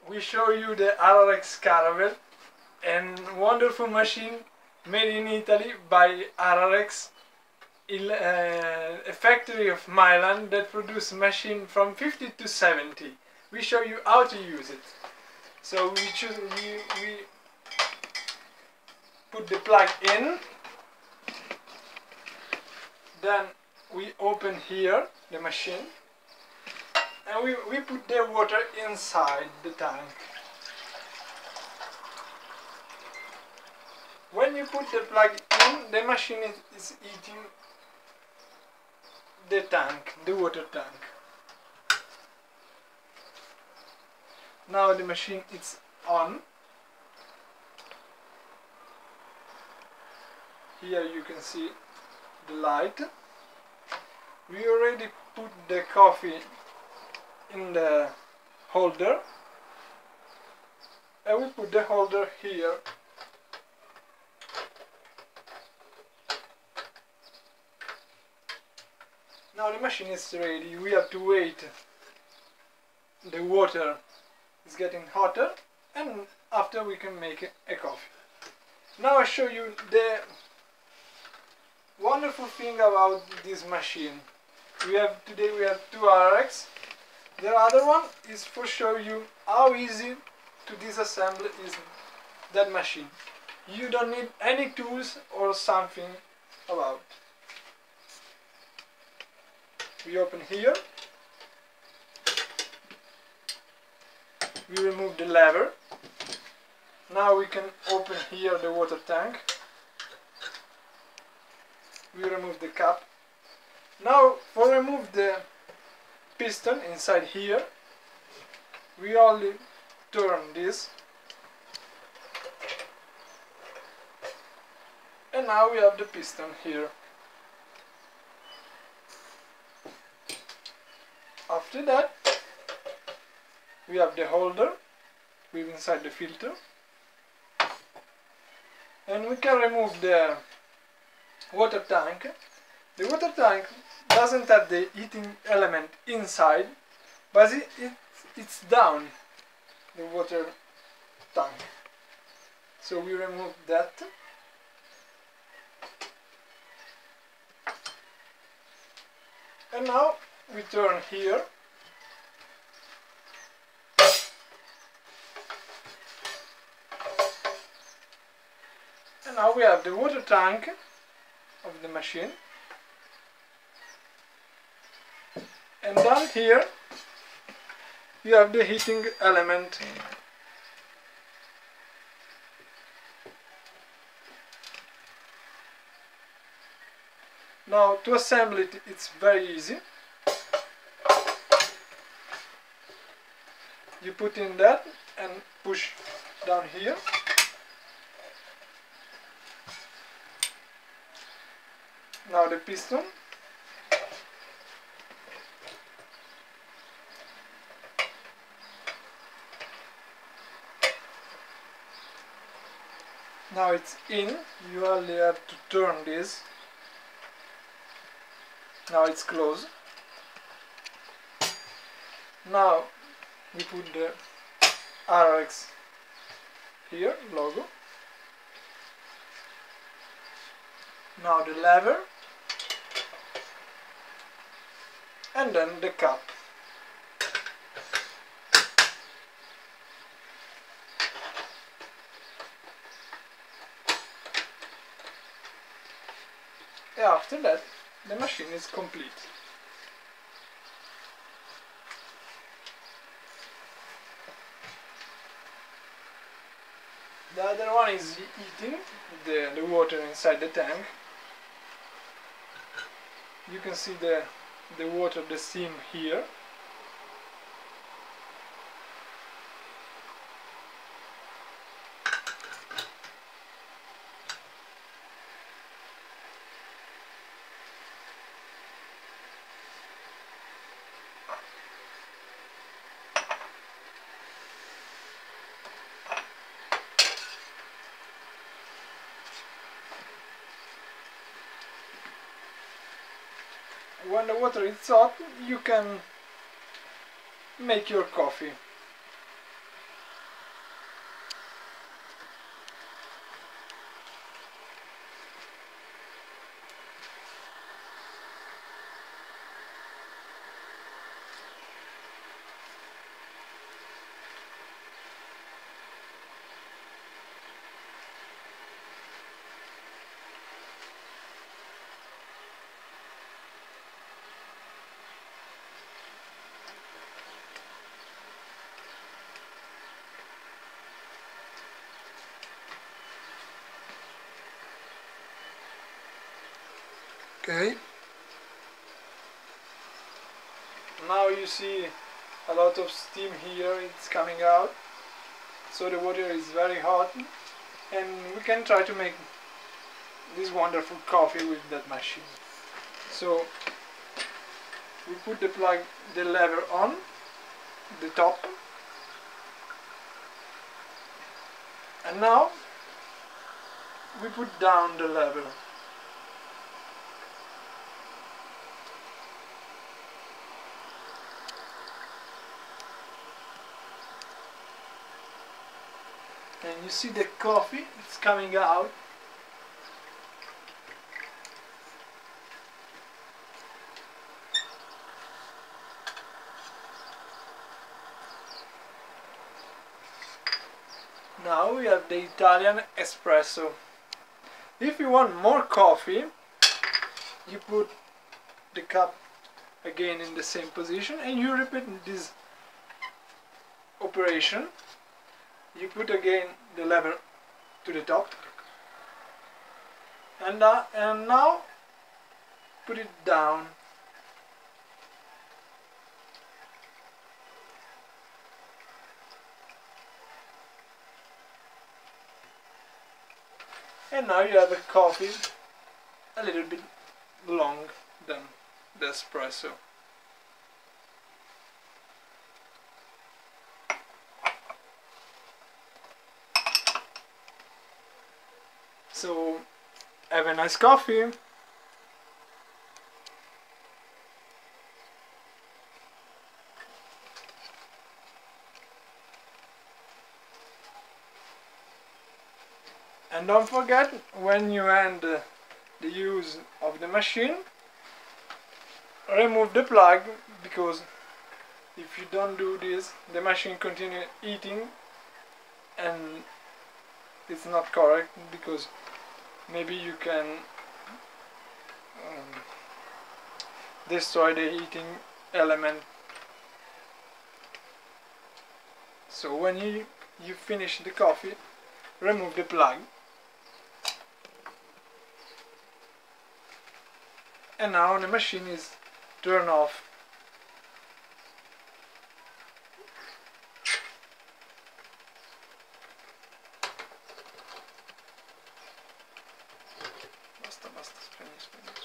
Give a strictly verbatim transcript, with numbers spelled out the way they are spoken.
we show you the Ararex Caravelle, a wonderful machine made in Italy by Ararex, a factory of Milan that produces machine from fifty to seventy. We show you how to use it. So we choose, we, we put the plug in, then we open here the machine, and we, we put the water inside the tank. When you put the plug in, the machine is, is heating the tank, the water tank. Now the machine is on. Here you can see the light. We already put the coffee in the holder, and we put the holder here. Now the machine is ready. We have to wait. The water is getting hotter, and after we can make a coffee. Now I show you the wonderful thing about this machine. We have today we have two Ararex. The other one is for show you how easy to disassemble is that machine. You don't need any tools or something about. We open here. We remove the lever. Now we can open here the water tank. We remove the cap. Now for remove the piston inside here, we only turn this, and now we have the piston here. After that, we have the holder with inside the filter, and we can remove the water tank. The water tank doesn't have the heating element inside, but it, it, it's down the water tank. So we remove that. And now we turn here. And now we have the water tank of the machine. And down here you have the heating element. Now to assemble it, it's very easy. You put in that and push down here. Now the piston. Now it's in, you only have to turn this. Now it's closed. Now we put the Ararex here, logo. Now the lever, and then the cap. And after that, the machine is complete. The other one is heating the, the water inside the tank. You can see the, the water, the steam here. When the water is hot, you can make your coffee. Okay. Now you see a lot of steam here, it's coming out. So the water is very hot, and we can try to make this wonderful coffee with that machine. So we put the plug, the lever on the top, and now we put down the lever. And you see the coffee, it's coming out. Now we have the Italian espresso. If you want more coffee, you put the cup again in the same position and you repeat this operation. You put again the lever to the top, and, uh, and now put it down. And now you have a coffee a little bit long than the espresso. So, have a nice coffee. And don't forget, when you end uh, the use of the machine, remove the plug, because if you don't do this, the machine continue eating, and it's not correct, because maybe you can um, destroy the heating element. So when you, you finish the coffee, remove the plug, and now the machine is turned off. Basta, basta, spegni, spegni.